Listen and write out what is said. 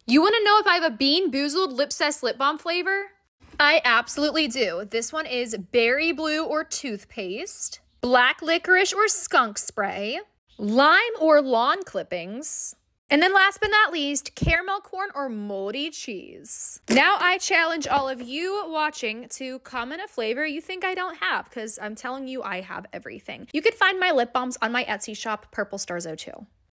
You want to know if I have a Bean Boozled Lipsess lip balm flavor? I absolutely do. This one is berry blue or toothpaste, black licorice or skunk spray, lime or lawn clippings, and then last but not least, caramel corn or moldy cheese. Now I challenge all of you watching to comment a flavor you think I don't have, because I'm telling you I have everything. You can find my lip balms on my Etsy shop, Purple Stars 02.